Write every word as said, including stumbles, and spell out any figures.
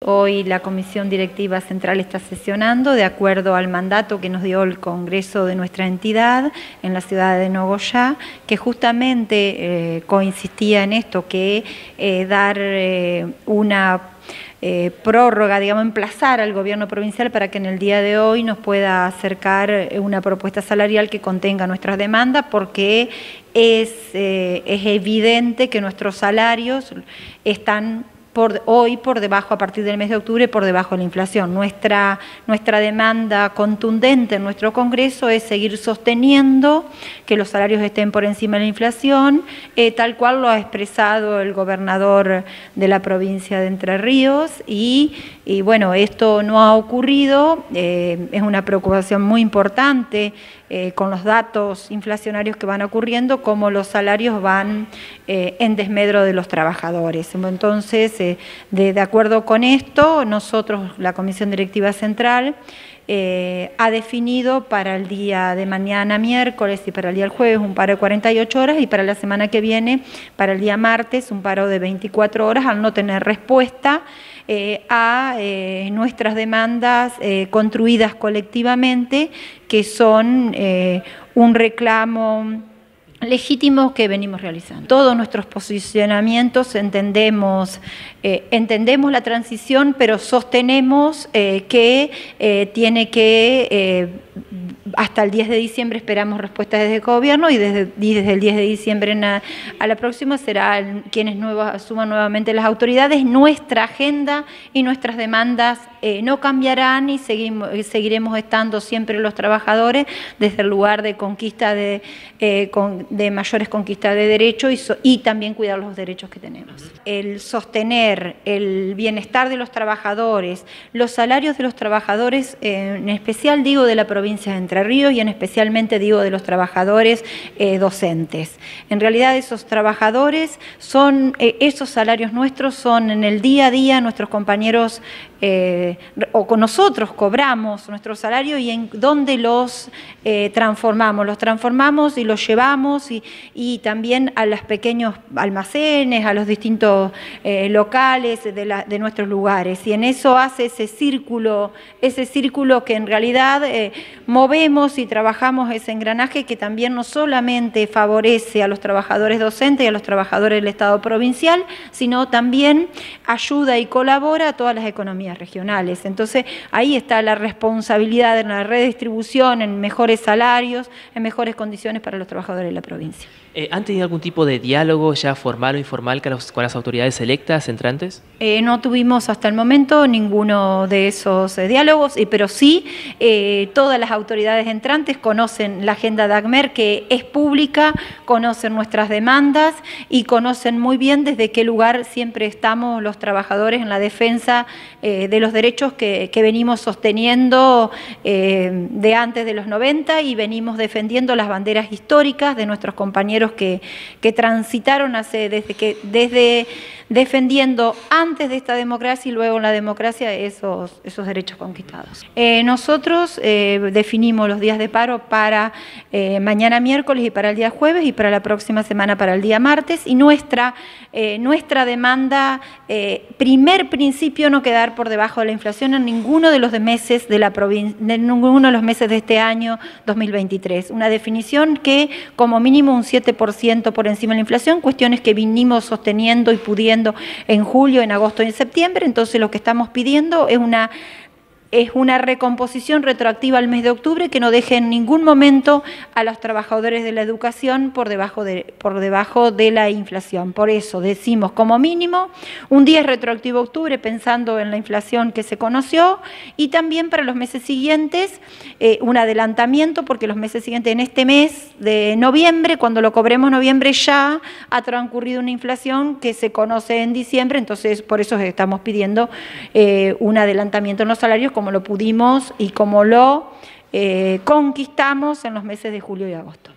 Hoy la Comisión Directiva Central está sesionando de acuerdo al mandato que nos dio el Congreso de nuestra entidad en la ciudad de Nogoyá, que justamente eh, coincistía en esto, que eh, dar eh, una eh, prórroga, digamos, emplazar al gobierno provincial para que en el día de hoy nos pueda acercar una propuesta salarial que contenga nuestras demandas, porque es, eh, es evidente que nuestros salarios están Por, hoy por debajo, a partir del mes de octubre, por debajo de la inflación. Nuestra, nuestra demanda contundente en nuestro Congreso es seguir sosteniendo que los salarios estén por encima de la inflación, eh, tal cual lo ha expresado el gobernador de la provincia de Entre Ríos, y, y bueno, esto no ha ocurrido, eh, es una preocupación muy importante eh, con los datos inflacionarios que van ocurriendo, como los salarios van eh, en desmedro de los trabajadores. Entonces, eh, De, de acuerdo con esto, nosotros, la Comisión Directiva Central, eh, ha definido para el día de mañana, miércoles, y para el día del jueves un paro de cuarenta y ocho horas, y para la semana que viene, para el día martes, un paro de veinticuatro horas, al no tener respuesta eh, a eh, nuestras demandas eh, construidas colectivamente, que son eh, un reclamo legítimos que venimos realizando. Todos nuestros posicionamientos entendemos, eh, entendemos la transición, pero sostenemos eh, que eh, tiene que, eh, hasta el diez de diciembre esperamos respuestas desde el gobierno, y desde, y desde el diez de diciembre a, a la próxima será el, quienes nuevos, asuman nuevamente las autoridades. Nuestra agenda y nuestras demandas eh, no cambiarán, y seguimos, seguiremos estando siempre los trabajadores desde el lugar de conquista de, eh, con, de mayores conquistas de derechos, y, so, y también cuidar los derechos que tenemos. El sostener el bienestar de los trabajadores, los salarios de los trabajadores, eh, en especial digo de la provincia de Entre Ríos, y en especialmente digo de los trabajadores eh, docentes. En realidad esos trabajadores son, eh, esos salarios nuestros son en el día a día nuestros compañeros, eh, o con nosotros cobramos nuestro salario, y en dónde los eh, transformamos, los transformamos y los llevamos y, y también a los pequeños almacenes, a los distintos eh, locales de, la, de nuestros lugares, y en eso hace ese círculo, ese círculo que en realidad eh, movemos y trabajamos ese engranaje, que también no solamente favorece a los trabajadores docentes y a los trabajadores del Estado provincial, sino también ayuda y colabora a todas las economías regionales. Entonces ahí está la responsabilidad en la redistribución, en mejores salarios, en mejores condiciones para los trabajadores de la provincia. Eh, ¿Han tenido algún tipo de diálogo ya formal o informal con, los, con las autoridades electas, entrantes? Eh, no tuvimos hasta el momento ninguno de esos eh, diálogos, eh, pero sí eh, todas las autoridades entrantes conocen la agenda de ACMER, que es pública, conocen nuestras demandas y conocen muy bien desde qué lugar siempre estamos los trabajadores en la defensa eh, de los derechos que, que venimos sosteniendo eh, de antes de los noventa, y venimos defendiendo las banderas históricas de nuestros compañeros que, que transitaron hace, desde que, desde defendiendo antes de esta democracia y luego en la democracia esos, esos derechos conquistados. Eh, nosotros eh, definimos los días de paro para eh, mañana miércoles y para el día jueves, y para la próxima semana para el día martes, y nuestra, eh, nuestra demanda, eh, primer principio, no quedar por debajo de la inflación en ninguno de los meses de la provincia, en ninguno de los meses de este año dos mil veintitrés. Una definición que como mínimo un siete por ciento por encima de la inflación, cuestiones que vinimos sosteniendo y pudiendo en julio, en agosto y en septiembre. Entonces lo que estamos pidiendo es una es una recomposición retroactiva al mes de octubre, que no deje en ningún momento a los trabajadores de la educación por debajo de, por debajo de la inflación. Por eso decimos como mínimo un diez retroactivo a octubre, pensando en la inflación que se conoció, y también para los meses siguientes eh, un adelantamiento, porque los meses siguientes, en este mes de noviembre, cuando lo cobremos noviembre, ya ha transcurrido una inflación que se conoce en diciembre. Entonces por eso estamos pidiendo eh, un adelantamiento en los salarios, como lo pudimos y como lo eh, conquistamos en los meses de julio y agosto.